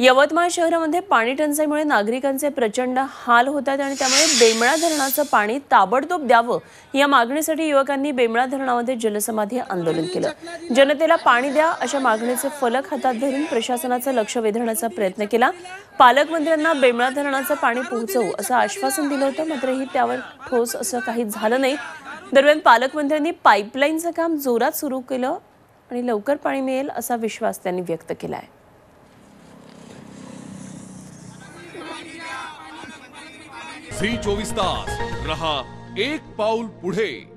यवतमाळ शहरामध्ये पाणी टंचाईमुळे नागरिकांचे प्रचंड हाल होतात आणि त्यामुळे बेमळा धरणाचं पाणी ताबडतोब द्यावं या मागणीसाठी युवकांनी बेमळा धरणामध्ये जलसमाधी आंदोलन केलं। जनतेला पाणी द्या अशा मागणीचे फलक हातात धरून प्रशासनाचं लक्ष वेधण्याचा प्रयत्न केला। पालकमंत्र्यांना बेमळा धरणाचं पाणी पोहोचवू असं आश्वासन दिलं होतं, मात्र त्यावर ठोस असं काही झालं नाही। दरम्यान पालकमंत्र्यांनी पाईपलाईनचं काम जोरात सुरू केलं आणि लवकर पाणी मिळेल असा विश्वास त्यांनी व्यक्त केला आहे। झी 24 तास रहा एक पाऊल पुढे।